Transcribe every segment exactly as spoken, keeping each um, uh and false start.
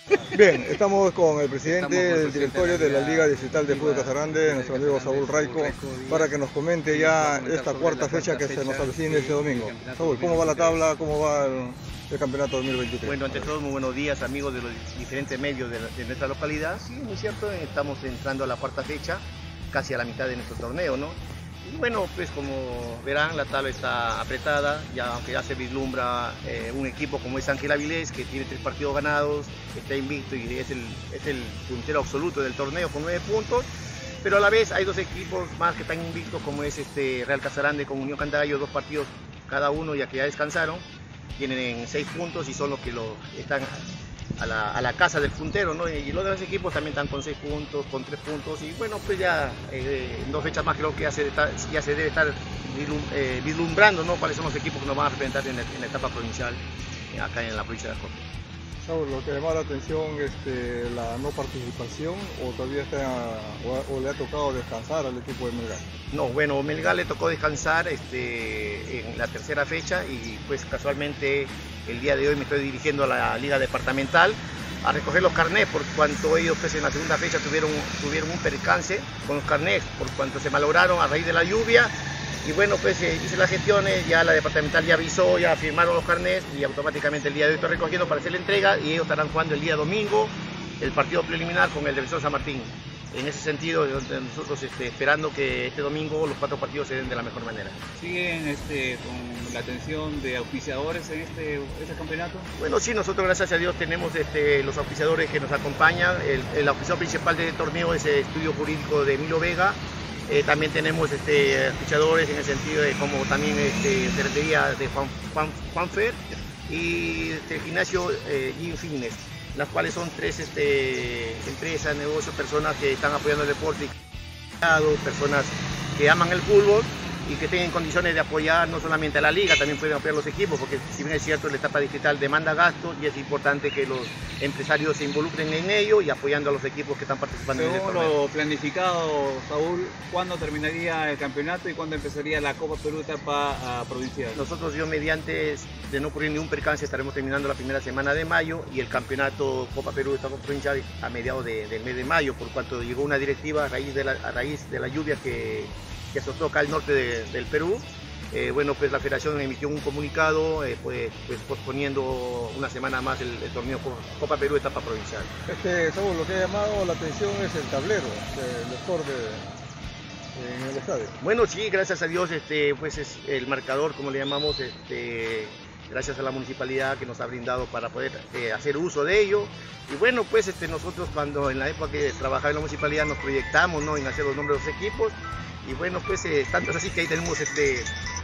Bien, estamos con el presidente del directorio de la Liga Distrital de Fútbol de Casarandí, nuestro amigo Saúl Raico, para que nos comente ya esta cuarta fecha que se nos avecina este domingo. Saúl, ¿cómo va la tabla? ¿Cómo va el, el campeonato dos mil veintitrés? Bueno, ante todo, muy buenos días, amigos de los diferentes medios de, de nuestra localidad. Sí, muy cierto, estamos entrando a la cuarta fecha, casi a la mitad de nuestro torneo, ¿no? Y bueno, pues como verán, la tabla está apretada, ya aunque ya se vislumbra eh, un equipo como es Ángel Avilés, que tiene tres partidos ganados, está invicto y es el, es el puntero absoluto del torneo con nueve puntos, pero a la vez hay dos equipos más que están invictos, como es este Real Casarandí con Unión Candagallo, dos partidos cada uno ya que ya descansaron, tienen seis puntos y son los que lo están a la, a la casa del puntero, ¿no? Y los demás equipos también están con seis puntos, con tres puntos, y bueno, pues ya eh, en dos fechas más creo que ya se, está, ya se debe estar eh, vislumbrando, ¿no? Cuáles son los equipos que nos van a representar en, el, en la etapa provincial, eh, acá en la provincia de Ascope. Saúl, lo que llama la atención es este, la no participación, o todavía está, o, o le ha tocado descansar al equipo de Melgar. No, bueno, Melgar le tocó descansar este, en la tercera fecha y pues casualmente el día de hoy me estoy dirigiendo a la Liga Departamental a recoger los carnés, por cuanto ellos pues, en la segunda fecha tuvieron, tuvieron un percance con los carnés, por cuanto se malograron a raíz de la lluvia. Y bueno, pues eh, hice las gestiones, ya la departamental ya avisó, ya firmaron los carnés y automáticamente el día de hoy estoy recogiendo para hacer la entrega y ellos estarán jugando el día domingo el partido preliminar con el Defensor San Martín. En ese sentido, nosotros este, esperando que este domingo los cuatro partidos se den de la mejor manera. ¿Siguen este, con la atención de auspiciadores en este, este campeonato? Bueno, sí, nosotros gracias a Dios tenemos este, los auspiciadores que nos acompañan. El, el auspiciador principal del torneo es el Estudio Jurídico de Emilio Vega. Eh, también tenemos este, auspiciadores en el sentido de como también este, ferretería de Juan, Juan, Juan Fer y este, el gimnasio eh, Gym Fitness, las cuales son tres este, empresas, negocios, personas que están apoyando el deporte, personas que aman el fútbol y que tienen condiciones de apoyar no solamente a la liga, también pueden apoyar los equipos, porque si bien es cierto la etapa digital demanda gastos y es importante que los empresarios se involucren en ello y apoyando a los equipos que están participando en el torneo. Según lo planificado, Saúl, ¿cuándo terminaría el campeonato y cuándo empezaría la Copa Perú etapa uh, provincial? Nosotros, yo mediante de no ocurrir ningún percance, estaremos terminando la primera semana de mayo y el campeonato Copa Perú etapa provincial a mediados de, del mes de mayo, por cuanto llegó una directiva a raíz de la, a raíz de la lluvia que que azotó acá al norte de, del Perú. Eh, bueno, pues la federación emitió un comunicado eh, pues, pues posponiendo una semana más el, el torneo Copa Perú etapa provincial. Este, Saúl, lo que ha llamado la atención es el tablero, el score de, en el estadio. Bueno, sí, gracias a Dios, este, pues es el marcador, como le llamamos, este, gracias a la municipalidad que nos ha brindado para poder eh, hacer uso de ello. Y bueno, pues este, nosotros cuando en la época que trabajaba en la municipalidad nos proyectamos, ¿no?, en hacer los nombres de los equipos. Y bueno, pues eh, tanto es así que ahí tenemos este,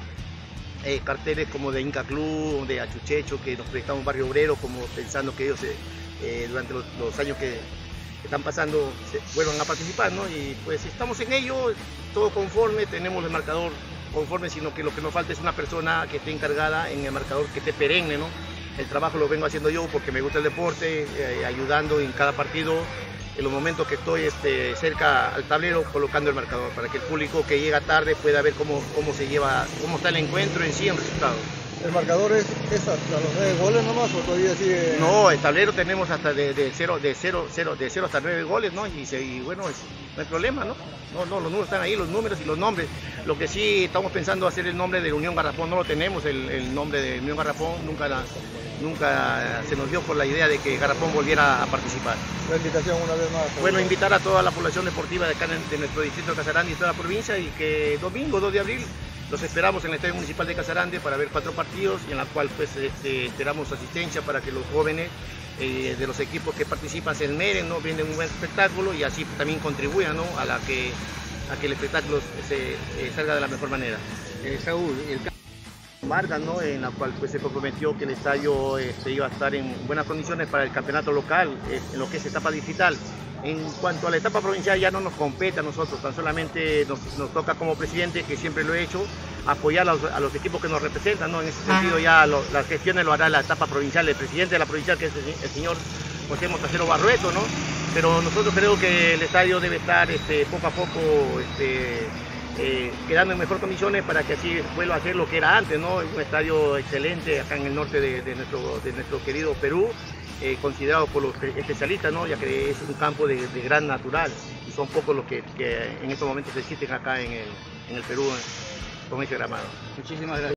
eh, carteles como de Inca Club, de Achuchecho, que nos proyectamos Barrio Obrero, como pensando que ellos eh, eh, durante los, los años que, que están pasando se, vuelvan a participar, ¿no? Y pues estamos en ello, todo conforme, tenemos el marcador conforme, sino que lo que nos falta es una persona que esté encargada en el marcador, que esté perenne, ¿no? El trabajo lo vengo haciendo yo porque me gusta el deporte, eh, ayudando en cada partido, en los momentos que estoy este, cerca al tablero, colocando el marcador para que el público que llega tarde pueda ver cómo, cómo se lleva, cómo está el encuentro en sí, en resultado. ¿El marcador es, es hasta los nueve goles nomás o todavía sigue? No, el tablero tenemos hasta de, de, cero, de, cero, cero, de cero hasta nueve goles, ¿no? Y, se, y bueno, es, no hay problema, ¿no? No, no, los números están ahí, los números y los nombres. Lo que sí estamos pensando hacer el nombre de Unión Garrafón, no lo tenemos, el, el nombre de Unión Garrafón, nunca, la, nunca se nos dio por la idea de que Garrafón volviera a participar. La invitación una vez más. Bueno, invitar a toda la población deportiva de acá de nuestro distrito de Casarandí y toda la provincia, y que domingo dos de abril los esperamos en el Estadio Municipal de Casarandí para ver cuatro partidos y en la cual pues este, esperamos asistencia para que los jóvenes eh, de los equipos que participan se esmeren, ¿no?, brinden un buen espectáculo y así también contribuyan, ¿no?, a, la que, a que el espectáculo se eh, salga de la mejor manera. Eh, Saúl, el Vargas, ¿no?, en la cual pues, se comprometió que el estadio este, iba a estar en buenas condiciones para el campeonato local, eh, en lo que es etapa digital. En cuanto a la etapa provincial ya no nos compete a nosotros, tan solamente nos, nos toca como presidente, que siempre lo he hecho, apoyar a los, a los equipos que nos representan, ¿no? En ese sentido ya lo, las gestiones lo hará la etapa provincial, el presidente de la provincial, que es el, el señor José Motacero Barrueto, ¿no? Pero nosotros creo que el estadio debe estar este, poco a poco este, eh, quedando en mejor condiciones para que así vuelva a ser lo que era antes, ¿no? Un estadio excelente acá en el norte de, de, nuestro, de nuestro querido Perú. eh, considerado por los especialistas, ¿no? Ya que es un campo de, de gran natural y son pocos los que, que en estos momentos existen acá en el, en el Perú con ese gramado. Muchísimas gracias.